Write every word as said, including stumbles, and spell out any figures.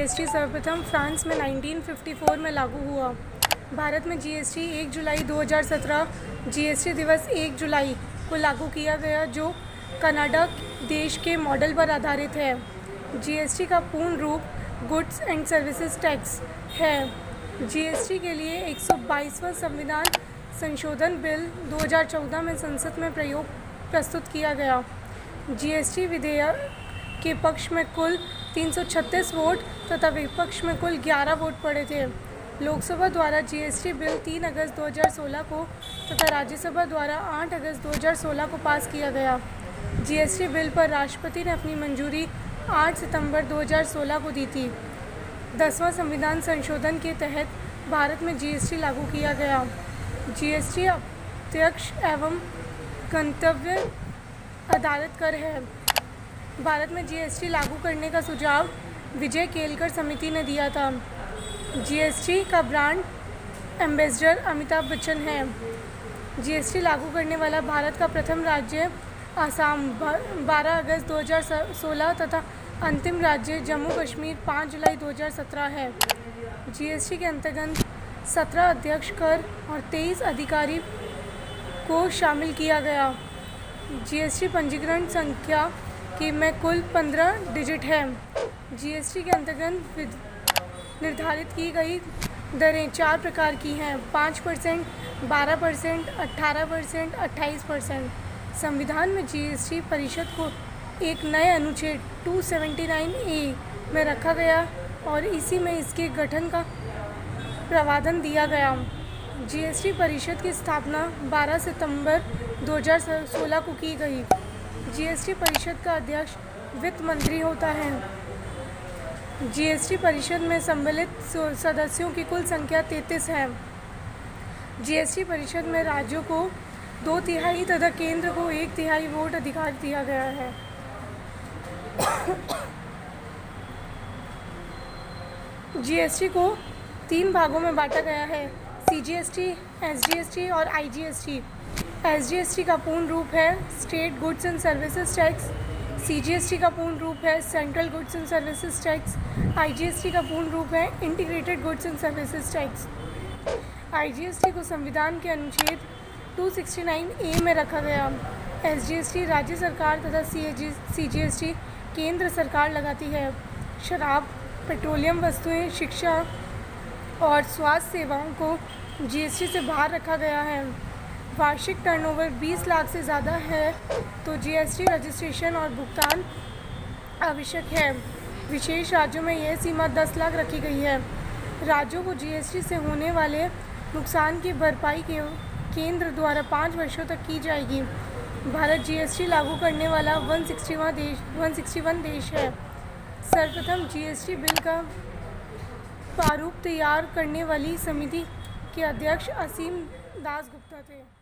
GST सर्वप्रथम France में उन्नीस सौ चौवन में लागू हुआ। भारत में जीएसटी एक जुलाई दो हज़ार सत्रह जीएसटी दिवस एक जुलाई को लागू किया गया, जो कनाडा देश के मॉडल पर आधारित है। जीएसटी का पूर्ण रूप गुड्स एंड सर्विसेज टैक्स है। जीएसटी के लिए एक सौ बाईसवां संविधान संशोधन बिल दो हज़ार चौदह में संसद में प्रयोग प्रस्तुत किया गया। जीएसटी विधेयक के पक्ष में कुल तीन सौ छत्तीस वोट तथा विपक्ष में कुल ग्यारह वोट पड़े थे। लोकसभा द्वारा जीएसटी बिल तीन अगस्त दो हज़ार सोलह को तथा राज्यसभा द्वारा आठ अगस्त दो हज़ार सोलह को पास किया गया। जीएसटी बिल पर राष्ट्रपति ने अपनी मंजूरी आठ सितंबर दो हज़ार सोलह को दी थी। दसवां संविधान संशोधन के तहत भारत में जीएसटी लागू किया गया। जीएसटी अप्रत्यक्ष एवं गंतव्य आधारित कर है। भारत में जीएसटी लागू करने का सुझाव विजय केलकर समिति ने दिया था। जीएसटी का ब्रांड एम्बेसडर अमिताभ बच्चन है। जीएसटी लागू करने वाला भारत का प्रथम राज्य आसाम बारह अगस्त दो हज़ार सोलह तथा अंतिम राज्य जम्मू कश्मीर पाँच जुलाई दो हज़ार सत्रह है। जीएसटी के अंतर्गत सत्रह अध्यक्ष कर और तेईस अधिकारी को शामिल किया गया। जीएसटी पंजीकरण संख्या की में कुल पंद्रह डिजिट है। जीएसटी के अंतर्गत निर्धारित की गई दरें चार प्रकार की हैं: पाँच परसेंट, बारह परसेंट, अठारह परसेंट, अट्ठाईस परसेंट। संविधान में जीएसटी परिषद को एक नए अनुच्छेद दो सौ उन्यासी ए में रखा गया और इसी में इसके गठन का प्रावधान दिया गया। जीएसटी परिषद की स्थापना बारह सितंबर दो हज़ार सोलह को की गई। जीएसटी परिषद का अध्यक्ष वित्त मंत्री होता है। जीएसटी परिषद में सम्मिलित सदस्यों की कुल संख्या तैंतीस है। जीएसटी परिषद में राज्यों को दो तिहाई तथा केंद्र को एक तिहाई वोट अधिकार दिया गया है। जीएसटी को तीन भागों में बांटा गया है: सीजीएसटी, एसजीएसटी और आईजीएसटी। एसजीएसटी का पूर्ण रूप है state goods and services tax. CGST का पूर्ण रूप है central goods and services tax. IGST का पूर्ण रूप है integrated goods and services tax. IGST को संविधान के अनुच्छेद दो सौ उनहत्तर ए में रखा गया। एसजीएसटी राज्य सरकार तथा सीजीएसटी केंद्र सरकार लगाती है। शराब, पेट्रोलियम वस्तुएं, शिक्षा और स्वास्थ्य सेवाओं को जीएसटी से बाहर रखा गया है। वार्षिक टर्नओवर बीस लाख से ज़्यादा है तो जीएसटी रजिस्ट्रेशन और भुगतान आवश्यक है। विशेष राज्यों में यह सीमा दस लाख रखी गई है। राज्यों को जीएसटी से होने वाले नुकसान की भरपाई के केंद्र द्वारा पाँच वर्षों तक की जाएगी। भारत जीएसटी लागू करने वाला एक सौ इकसठवां देश एक सौ इकसठ देश है। सर्वप्रथम जीएसटी बिल का प्रारूप तैयार करने वाली समिति के अध्यक्ष असीम दास गुप्ता थे।